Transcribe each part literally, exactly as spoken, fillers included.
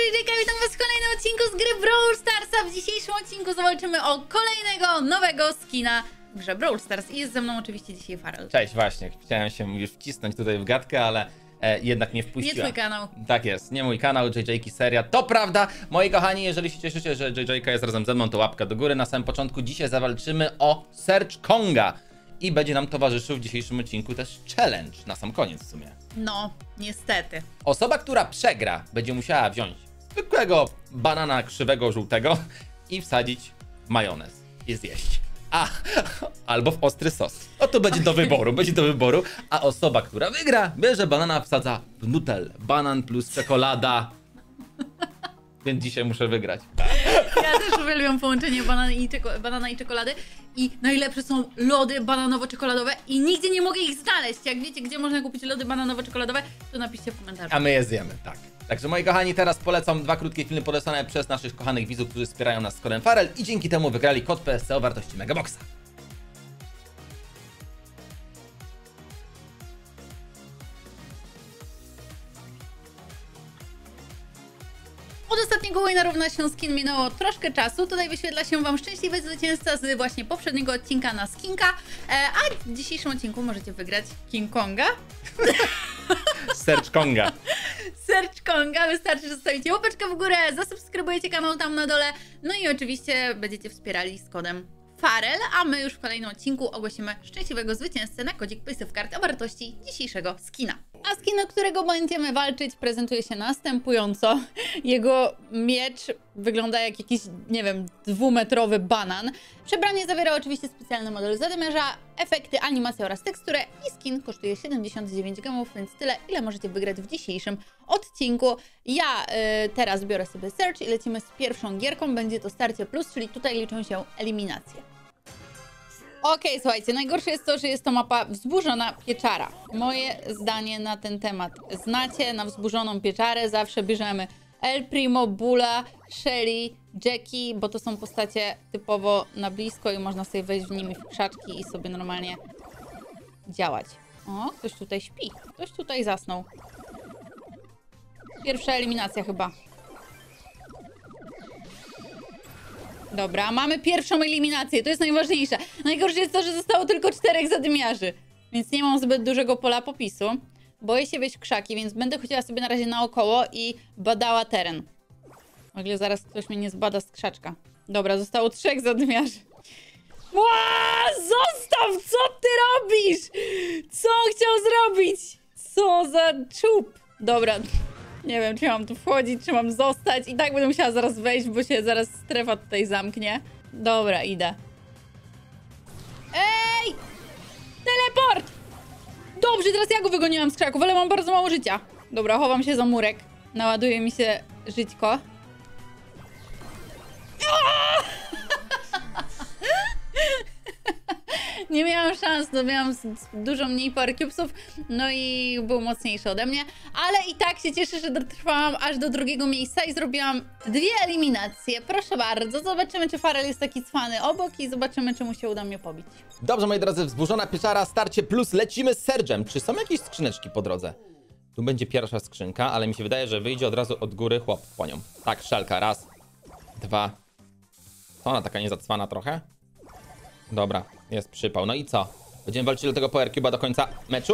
J J, witam was w kolejnym odcinku z gry Brawl Starsa. W dzisiejszym odcinku zawalczymy o kolejnego nowego skina w grze Brawl Stars i jest ze mną oczywiście dzisiaj Farel. Cześć, właśnie, chciałem się już wcisnąć tutaj w gadkę, ale e, jednak nie wpuściła. Nie twój kanał. Tak jest, nie mój kanał, J J Seria, to prawda. Moi kochani, jeżeli się cieszycie, że J J jest razem ze mną, to łapka do góry. Na samym początku dzisiaj zawalczymy o Search Konga i będzie nam towarzyszył w dzisiejszym odcinku też challenge, na sam koniec w sumie. No, niestety. Osoba, która przegra, będzie musiała wziąć zwykłego banana krzywego, żółtego i wsadzić w majonez i zjeść. A, albo w ostry sos. No to będzie do wyboru, będzie do wyboru. A osoba, która wygra, bierze banana, wsadza w nutel. Banan plus czekolada. Więc dzisiaj muszę wygrać. Ja też uwielbiam połączenie banana i, czeko banana i czekolady. I najlepsze są lody bananowo-czekoladowe i nigdzie nie mogę ich znaleźć. Jak wiecie, gdzie można kupić lody bananowo-czekoladowe, to napiszcie w komentarzu. A my je zjemy, tak. Także moi kochani, teraz polecam dwa krótkie filmy polecane przez naszych kochanych widzów, którzy wspierają nas z kodem Farel i dzięki temu wygrali kod P S C o wartości Megaboxa. Od ostatniego wina równa się skin minęło troszkę czasu. Tutaj wyświetla się wam szczęśliwy zwycięzca z właśnie poprzedniego odcinka na skinka. E, a w dzisiejszym odcinku możecie wygrać King Konga. Search Konga. Search Konga. Wystarczy, że zostawicie łapeczkę w górę, zasubskrybujecie kanał tam na dole. No i oczywiście będziecie wspierali z kodem Farel, a my już w kolejnym odcinku ogłosimy szczęśliwego zwycięzcę na kodzik Paysafe Card o wartości dzisiejszego skina. A skin, o którego będziemy walczyć, prezentuje się następująco. Jego miecz wygląda jak jakiś, nie wiem, dwumetrowy banan. Przebranie zawiera oczywiście specjalny model zadymiarza, efekty, animacje oraz teksturę i skin kosztuje siedemdziesiąt dziewięć gemów, więc tyle, ile możecie wygrać w dzisiejszym odcinku. Ja y, teraz biorę sobie Search i lecimy z pierwszą gierką. Będzie to starcie plus, czyli tutaj liczą się eliminacje. Okej, okay, słuchajcie, najgorsze jest to, że jest to mapa wzburzona pieczara. Moje zdanie na ten temat znacie, na wzburzoną pieczarę zawsze bierzemy El Primo, Bulla, Shelly, Jackie, bo to są postacie typowo na blisko i można sobie wejść w nimi w krzaczki i sobie normalnie działać. O, ktoś tutaj śpi, ktoś tutaj zasnął. Pierwsza eliminacja chyba. Dobra, mamy pierwszą eliminację, to jest najważniejsze. Najgorsze jest to, że zostało tylko czterech zadymiarzy, więc nie mam zbyt dużego pola popisu. Boję się wejść w krzaki, więc będę chodziła sobie na razie naokoło i badała teren. W ogóle zaraz ktoś mnie nie zbada z krzaczka. Dobra, zostało trzech zadymiarzy. Ła, zostaw! Co ty robisz? Co on chciał zrobić? Co za czub? Dobra, nie wiem, czy mam tu wchodzić, czy mam zostać. I tak będę musiała zaraz wejść, bo się zaraz strefa tutaj zamknie. Dobra, idę. Ej! Teleport! Dobrze, teraz ja go wygoniłam z krzaków, ale mam bardzo mało życia. Dobra, chowam się za murek. Naładuje mi się żyćko. Nie miałam szans, no miałam dużo mniej power cubesów, no i był mocniejszy ode mnie, ale i tak się cieszę, że dotrwałam aż do drugiego miejsca i zrobiłam dwie eliminacje. Proszę bardzo, zobaczymy, czy Farel jest taki cwany obok i zobaczymy, czy mu się uda mnie pobić. Dobrze, moi drodzy, wzburzona pieczara, starcie plus, lecimy z Surge'em. Czy są jakieś skrzyneczki po drodze? Tu będzie pierwsza skrzynka, ale mi się wydaje, że wyjdzie od razu od góry chłop po nią. Tak, szalka, raz, dwa. Co ona taka niezacwana trochę? Dobra, jest przypał. No i co? Będziemy walczyli do tego Power Cube'a do końca meczu.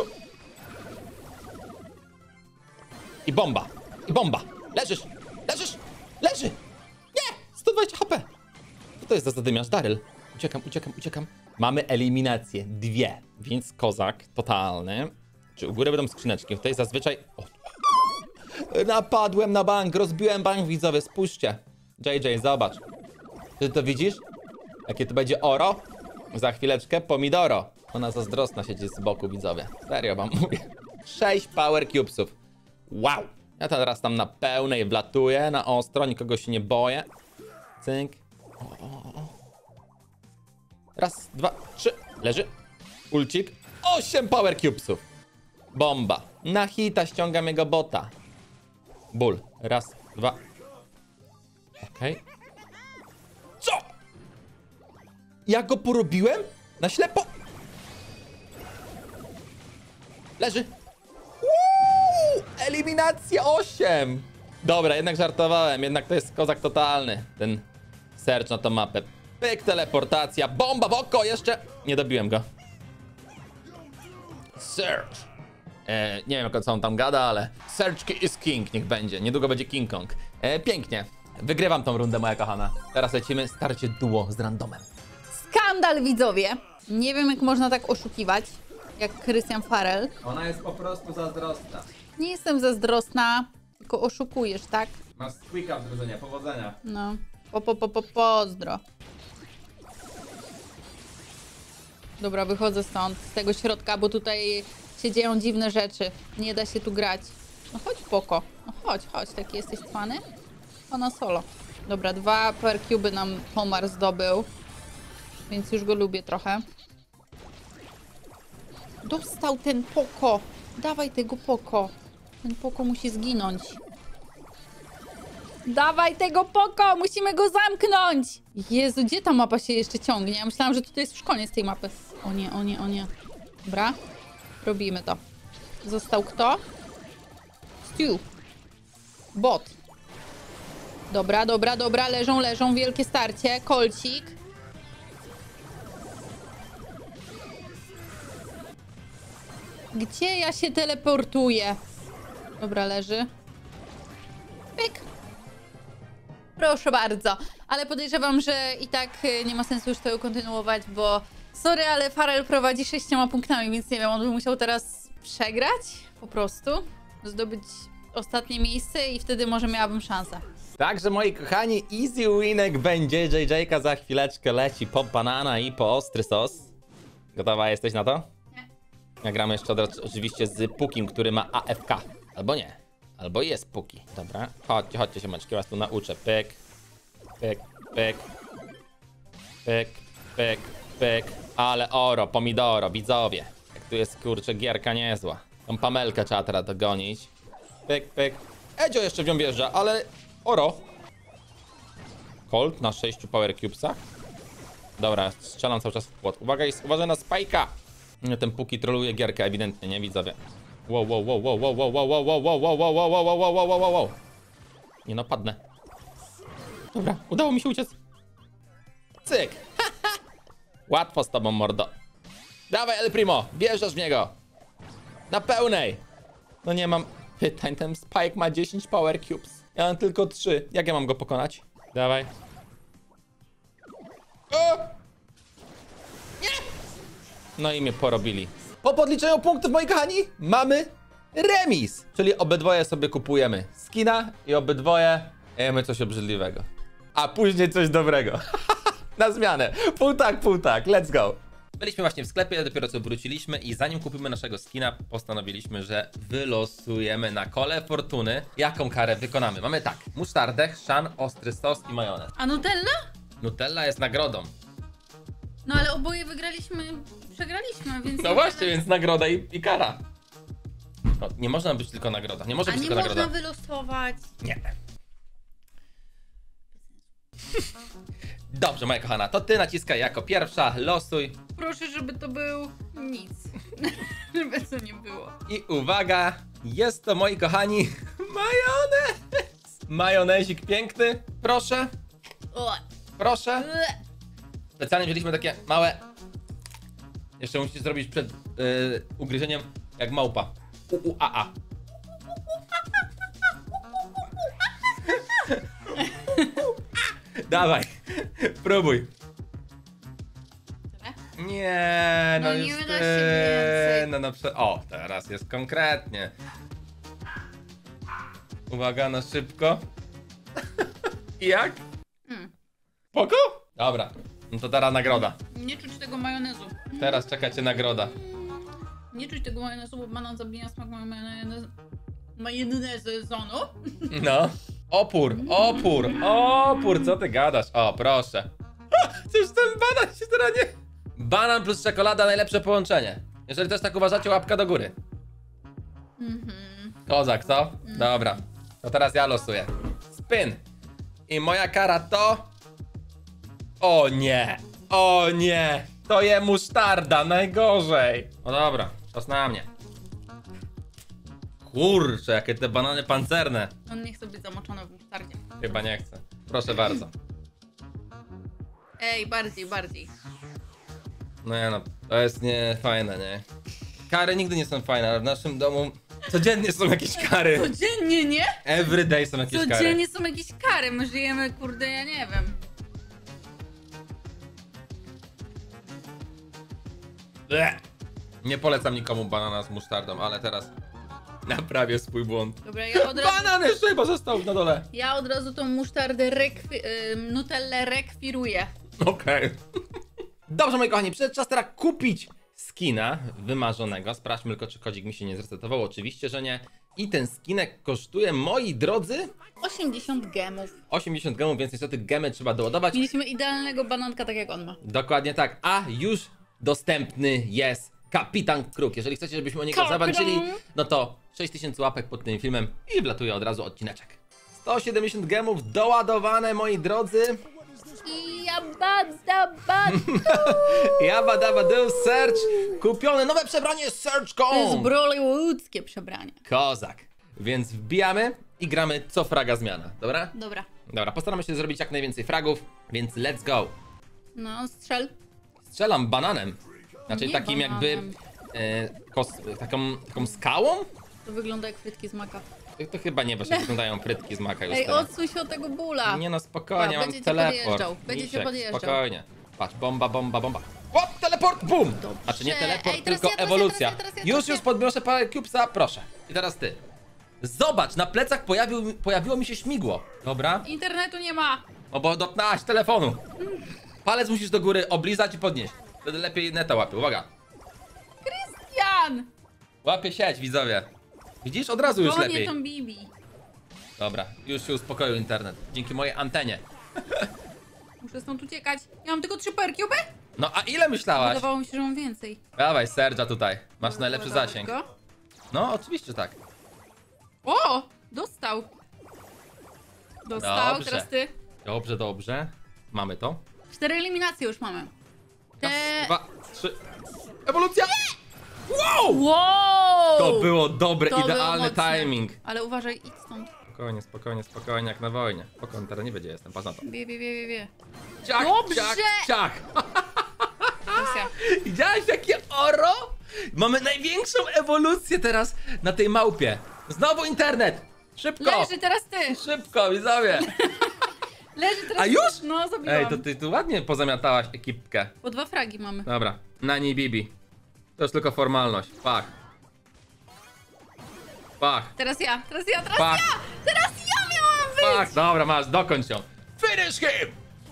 I bomba! I bomba! Leżysz! Leżysz! Leży! Nie! sto dwadzieścia H P! Co to jest za zadymiarz? Daryl. Uciekam, uciekam, uciekam. Mamy eliminację. Dwie. Więc kozak totalny. Czy u góry będą skrzyneczki? Tutaj zazwyczaj... O. Napadłem na bank! Rozbiłem bank, widzowie. Spójrzcie. J J, zobacz. Ty to widzisz? Jakie to będzie oro? Za chwileczkę pomidoro. Ona zazdrosna siedzi z boku, widzowie. Serio wam mówię. Sześć power cubesów. Wow. Ja teraz tam na pełnej wlatuję, na ostro, nikogo się nie boję. Cynk. O, o, o. Raz, dwa, trzy. Leży. Ulcik. Osiem power cubesów. Bomba. Na hita ściągam jego bota. Ból. Raz, dwa. Okej. Okay. Co? Ja go porobiłem? Na ślepo? Leży. Uuu, eliminacja osiem. Dobra, jednak żartowałem, jednak to jest kozak totalny. Ten search na tą mapę. Pyk, teleportacja, bomba w oko, jeszcze... Nie dobiłem go. Search. E, nie wiem, co on tam gada, ale... Search is king, niech będzie. Niedługo będzie King Kong. E, pięknie. Wygrywam tą rundę, moja kochana. Teraz lecimy starcie duo z randomem. Skandal, widzowie. Nie wiem, jak można tak oszukiwać, jak Christian Farel. Ona jest po prostu zazdrosna. Nie jestem zazdrosna, tylko oszukujesz, tak? Masz squeaka w drużynie, powodzenia. No, po, po, po, po, pozdro. Dobra, wychodzę stąd, z tego środka, bo tutaj się dzieją dziwne rzeczy. Nie da się tu grać. No chodź, Poko. No chodź, chodź, taki jesteś cwany? Ona solo. Dobra, dwa power cube nam Pomar zdobył. Więc już go lubię trochę. Dostał ten Poko. Dawaj tego Poko. Ten Poko musi zginąć. Dawaj tego Poko! Musimy go zamknąć! Jezu, gdzie ta mapa się jeszcze ciągnie? Ja myślałam, że tutaj jest już koniec tej mapy. O nie, o nie, o nie. Dobra. Robimy to. Został kto? Stu. Bot. Dobra, dobra, dobra. Leżą, leżą. Wielkie starcie. Kolcik. Gdzie ja się teleportuję? Dobra, leży. Pyk. Proszę bardzo. Ale podejrzewam, że i tak nie ma sensu już tego kontynuować, bo sorry, ale Farel prowadzi sześcioma punktami, więc nie wiem, on by musiał teraz przegrać po prostu, zdobyć ostatnie miejsce i wtedy może miałabym szansę. Także moi kochani, easy winek będzie. J J-ka za chwileczkę leci po banana i po ostry sos. Gotowa jesteś na to? Nie. Nagramy jeszcze od, oczywiście z Pukim, który ma A F K. Albo nie. Albo jest Puki. Dobra. Chodźcie, chodźcie się, maczki, was tu nauczę. Pyk. Pyk, pyk. Pyk, pyk, pyk. Ale oro, pomidoro, widzowie. Jak tu jest, kurczę, gierka niezła. Tą Pamelkę trzeba teraz dogonić. Pyk, pyk. Edzio jeszcze w nią wjeżdża, ale oro. Colt na sześciu power cubesach. Dobra, strzelam cały czas w płot. Uwaga, jest, uważaj na spajka. Ten Puki troluje gierkę ewidentnie, nie, widzowie. Wow, wow, wow, wow, wow, wow, wow, wow, wow, wow, wow, wow, wow, wow, wow, wow, wow, wow, wow. Nie no, padnę. Dobra, udało mi się uciec. Cyk. Łatwo z tobą, mordo. Dawaj, El Primo, wjeżdżasz w niego. Na pełnej. No nie mam pytań, ten Spike ma dziesięć power cubes. Ja mam tylko trzy. Jak ja mam go pokonać? Dawaj. O! Nie! No i mnie porobili. Po podliczeniu punktów, moi kochani, mamy remis. Czyli obydwoje sobie kupujemy skina i obydwoje jemy coś obrzydliwego. A później coś dobrego. Na zmianę. Pół tak, pół tak. Let's go. Byliśmy właśnie w sklepie, dopiero co wróciliśmy i zanim kupimy naszego skina, postanowiliśmy, że wylosujemy na kole fortuny, jaką karę wykonamy. Mamy tak, musztardę, chrzan, ostry sos i majonez. A Nutella? Nutella jest nagrodą. No ale oboje wygraliśmy, przegraliśmy, więc... No właśnie, więc nagroda i, i kara. No, nie można być tylko nagroda. Nie może A być nie tylko można nagroda. wylosować. Nie. Dobrze, moja kochana, to ty naciskaj jako pierwsza, losuj. Proszę, żeby to był nic. Żeby to nie było. I uwaga, jest to, moi kochani, majonez. Majonezik piękny. Proszę, O. proszę. Ue. Specjalnie wzięliśmy takie małe. Jeszcze musicie zrobić przed yy, ugryzieniem jak małpa. U, u, a, a. Dawaj, próbuj. Tyle? Nie, no, No nie już wyda się ty, więcej. no, no prze... O, teraz jest konkretnie. Uwaga, na szybko. I jak? Mm. Spoko? Dobra, no to teraz nagroda. Nie czuć tego majonezu. Teraz czekacie nagroda. Nie czuć tego majonezu, bo banan zabija smak majonezu. Majonezonu. No. Opór, opór, opór, co ty gadasz? O, proszę. Cóż ten banan się teraz nie... Banan plus czekolada, najlepsze połączenie. Jeżeli też tak uważacie, łapka do góry. Mhm. Kozak, co? Dobra. To teraz ja losuję. Spin. I moja kara to... O nie. O nie. To je musztarda, najgorzej. No dobra, czas na mnie. Kurczę, jakie te banany pancerne. On nie chce być zamoczony w musztardzie. Chyba nie chcę. Proszę bardzo. Ej, bardziej, bardziej. No ja no, to jest nie fajne, nie? Kary nigdy nie są fajne, ale w naszym domu codziennie są jakieś kary. Codziennie, nie? Everyday są jakieś kary. Codziennie są jakieś kary. My żyjemy, kurde, ja nie wiem. Bleh. Nie polecam nikomu banana z musztardą, ale teraz naprawię swój błąd. Dobra, ja od razu, Banan jeszcze chyba został na dole. ja od razu tą musztardę rekwi... y, Nutellę rekwiruję. Okej. Dobrze, moi kochani, przyszedł czas teraz kupić skina wymarzonego. Sprawdźmy tylko, czy kodzik mi się nie zresetował. Oczywiście, że nie. I ten skinek kosztuje, moi drodzy, osiemdziesiąt gemów. osiemdziesiąt gemów, więc niestety gemy trzeba doładować. Mieliśmy idealnego bananka, tak jak on ma. Dokładnie tak. A już dostępny jest Kapitan Kruk. Jeżeli chcecie, żebyśmy o niego Kapitan. zawalczyli, no to sześć tysięcy łapek pod tym filmem i wlatuje od razu odcineczek. sto siedemdziesiąt gemów doładowane, moi drodzy. I ja badza bad. Jabba dabba do search. Kupione nowe przebranie search To jest kont. brollywoodzkie przebranie. Kozak. Więc wbijamy i gramy co fraga zmiana, dobra? Dobra. Dobra, postaramy się zrobić jak najwięcej fragów, więc let's go. No, strzel. Strzelam bananem. Znaczy Nie takim bananem. jakby e, kos, taką, taką skałą? To wygląda jak frytki z maka. To, to chyba nie, bo się wyglądają frytki z maka już Ej, teraz. odsuń się od tego bóla. Nie no, spokojnie, Pa, mam będzie cię teleport. podjeżdżał, będzie cię Misiek, podjeżdżał. spokojnie. Patrz, bomba, bomba, bomba. O, teleport, bum! Dobrze. Znaczy nie teleport, Ej, teraz tylko ja, teraz ja, ewolucja. teraz ja, teraz ja, już, teraz ja. już podniosę parę cubesa, proszę. I teraz ty. Zobacz, na plecach pojawił, pojawiło mi się śmigło. Dobra. Internetu nie ma. O, bo dopnałaś telefonu. Palec musisz do góry oblizać i podnieść. Wtedy lepiej neta łapie, uwaga. Krystian! Łapie sieć, widzowie. Widzisz? Od razu już Gonię lepiej. tą Bibi. Dobra, już się uspokoił internet. Dzięki mojej antenie. Muszę stąd uciekać. Ja mam tylko trzy perkiuby? No a ile myślałaś? Wydawało mi się, że mam więcej. Dawaj, Serge'a tutaj. Masz najlepszy Dobra, zasięg. go. No, oczywiście tak. O! Dostał. Dostał, Dobrze. teraz ty. Dobrze, dobrze. Mamy to. Cztery eliminacje już mamy. Te... Raz, dwa, trzy. Ewolucja! Wow! Wow! To było dobre, To było idealny mocne. timing. Ale uważaj, idź stąd. Spokojnie, spokojnie, spokojnie, jak na wojnie. Spokojnie, teraz nie będzie, jestem, patrz na to. Wie, wie, wie, wie, wie. Ciach, Dobrze! ciach, ciach. Teraz ja. Widziałeś jakie oro? Mamy największą ewolucję teraz na tej małpie. Znowu internet! Szybko! Leży, teraz ty. Szybko, widzowie! Leży, teraz A ty. już? No, zabiłam. Ej, to ty tu ładnie pozamiatałaś ekipkę. Po dwa fragi mamy. Dobra, Nani Bibi. To już tylko formalność. Pach. Pach. Teraz ja, teraz ja, teraz Pach. ja! Teraz ja miałam wyjść! Pach. Dobra, masz, dokończ ją. Finish him!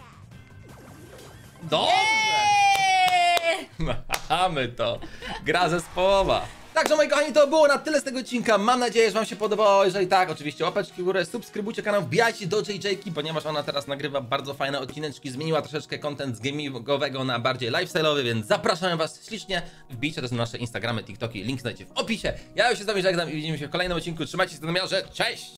Dobrze! Eee! Mamy to. Gra zespołowa. Także moi kochani, to było na tyle z tego odcinka. Mam nadzieję, że wam się podobało. Jeżeli tak, oczywiście łapeczki w górę, subskrybujcie kanał, wbijajcie do J J-ki, ponieważ ona teraz nagrywa bardzo fajne odcineczki. Zmieniła troszeczkę content z gamingowego na bardziej lifestyle'owy, więc zapraszam was ślicznie. Wbijcie też na nasze Instagramy, TikToki, link znajdziecie w opisie. Ja już się z wami żegnam i widzimy się w kolejnym odcinku. Trzymajcie się na miarze. Cześć!